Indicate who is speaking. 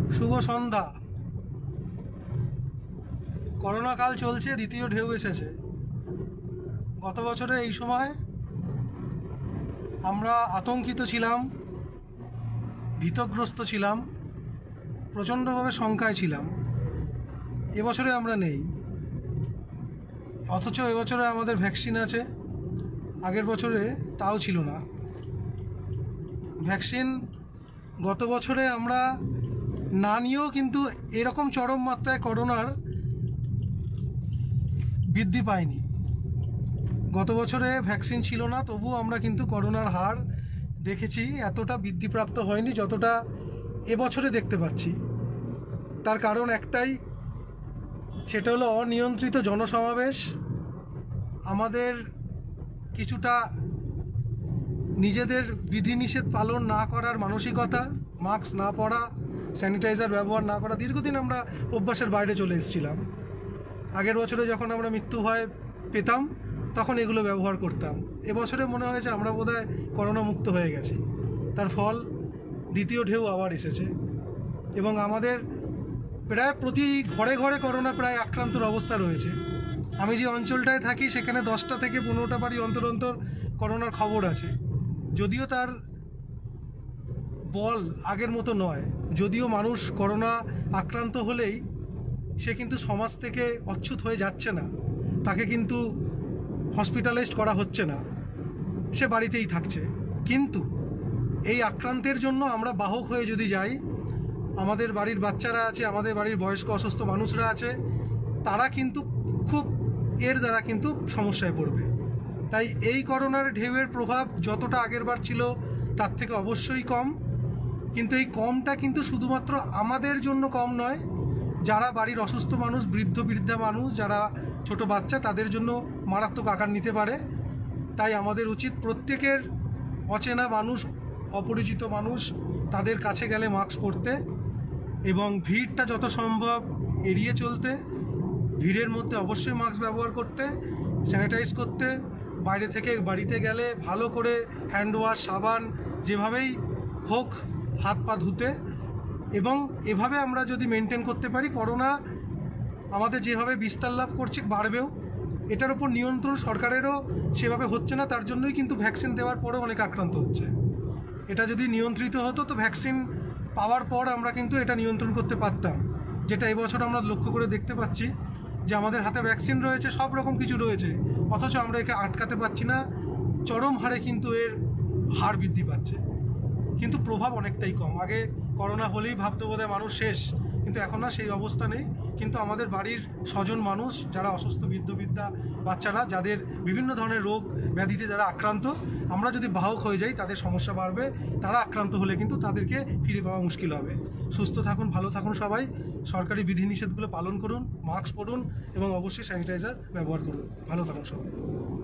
Speaker 1: শুভ সন্ধ্যা। Corona কাল চলছে, দ্বিতীয় ঢেউ এসেছে। গত বছরে এই সময় আমরা আতঙ্কিত ছিলাম, ভীতগ্রস্ত ছিলাম, প্রচণ্ডভাবে শঙ্কায় ছিলাম। এবছরে আমরা নেই, অথচ এবছরে আমাদের ভ্যাকসিন আছে, আগের বছরে তাও ছিল না। ভ্যাকসিন গত বছরে আমরা না নিয়েও কিন্তু এরকম চরম মাত্রায় করোনার বৃদ্ধি পায়নি। গত বছরে ভ্যাকসিন ছিল না, তবুও আমরা কিন্তু করোনার হার দেখেছি, এতটা বৃদ্ধিপ্রাপ্ত হয়নি যতটা এবছরে দেখতে পাচ্ছি। তার কারণ একটাই, সেটা হলো অনিয়ন্ত্রিত জনসমাবেশ, আমাদের কিছুটা নিজেদের বিধিনিষেধ পালন না করার মানসিকতা, মাস্ক না পরা, স্যানিটাইজার ব্যবহার না করা। দীর্ঘদিন আমরা অভ্যাসের বাইরে চলে এসেছিলাম। আগের বছরে যখন আমরা মৃত্যু ভয় পেতাম তখন এগুলো ব্যবহার করতাম। এবছরে মনে হয়েছে আমরা বোধহয় করোনা মুক্ত হয়ে গেছি। তার ফল দ্বিতীয় ঢেউ আবার এসেছে এবং আমাদের প্রায় প্রতি ঘরে ঘরে করোনা প্রায় আক্রান্তর অবস্থা রয়েছে। আমি যে অঞ্চলটায় থাকি সেখানে 10টা থেকে 15টা বাড়ি অন্তর অন্তর করোনার খবর আছে। যদিও তার বল আগের মতো নয়, যদিও মানুষ করোনা আক্রান্ত হলেই সে কিন্তু সমাজ থেকে অচ্যুত হয়ে যাচ্ছে না, তাকে কিন্তু হসপিটালাইজড করা হচ্ছে না, সে বাড়িতেই থাকছে। কিন্তু এই আক্রান্তের জন্য আমরা বাহক হয়ে যদি যাই, আমাদের বাড়ির বাচ্চারা আছে, আমাদের বাড়ির বয়স্ক অসুস্থ মানুষরা আছে, তারা কিন্তু খুব এর দ্বারা কিন্তু সমস্যায় পড়বে। তাই এই করোনার ঢেউয়ের প্রভাব যতটা আগেরবার ছিল তার থেকে অবশ্যই কম। কিন্তু এই কমটা কিন্তু শুধুমাত্র আমাদের জন্য কম নয়, যারা বাড়ির অসুস্থ মানুষ, বৃদ্ধা মানুষ, যারা ছোট বাচ্চা, তাদের জন্য মারাত্মক আকার নিতে পারে। তাই আমাদের উচিত প্রত্যেকের অচেনা মানুষ, অপরিচিত মানুষ, তাদের কাছে গেলে মাস্ক পরতে এবং ভিড়টা যত সম্ভব এড়িয়ে চলতে, ভিড়ের মধ্যে অবশ্যই মাস্ক ব্যবহার করতে, স্যানিটাইজ করতে, বাইরে থেকে বাড়িতে গেলে ভালো করে হ্যান্ড ওয়াশ, সাবান যেভাবেই হোক হাত পা ধুতে। এবং এভাবে আমরা যদি মেনটেন করতে পারি, করোনা আমাদের যেভাবে বিস্তার লাভ করছে বাড়বেও। এটার উপর নিয়ন্ত্রণ সরকারেরও সেভাবে হচ্ছে না, তার জন্যই কিন্তু ভ্যাকসিন দেওয়ার পরেও অনেক আক্রান্ত হচ্ছে। এটা যদি নিয়ন্ত্রিত হতো তো ভ্যাকসিন পাওয়ার পর আমরা কিন্তু এটা নিয়ন্ত্রণ করতে পারতাম, যেটা এবছর আমরা লক্ষ্য করে দেখতে পাচ্ছি যে আমাদের হাতে ভ্যাকসিন রয়েছে, সব রকম কিছু রয়েছে, অথচ আমরা একে আটকাতে পারছি না। চরম হারে কিন্তু এর হার বৃদ্ধি পাচ্ছে, কিন্তু প্রভাব অনেকটাই কম। আগে করোনা হলেই ভাবতে বোধহয় মানুষ শেষ, কিন্তু এখন আর সেই অবস্থা নেই। কিন্তু আমাদের বাড়ির স্বজন মানুষ যারা অসুস্থ, বৃদ্ধা বাচ্চারা, যাদের বিভিন্ন ধরনের রোগ ব্যাধিতে যারা আক্রান্ত, আমরা যদি বাহক হয়ে যাই তাদের সমস্যা বাড়বে। তারা আক্রান্ত হলে কিন্তু তাদেরকে ফিরে পাওয়া মুশকিল হবে। সুস্থ থাকুন, ভালো থাকুন সবাই, সরকারি বিধিনিষেধগুলো পালন করুন, মাস্ক পরুন এবং অবশ্যই স্যানিটাইজার ব্যবহার করুন। ভালো থাকুন সবাই।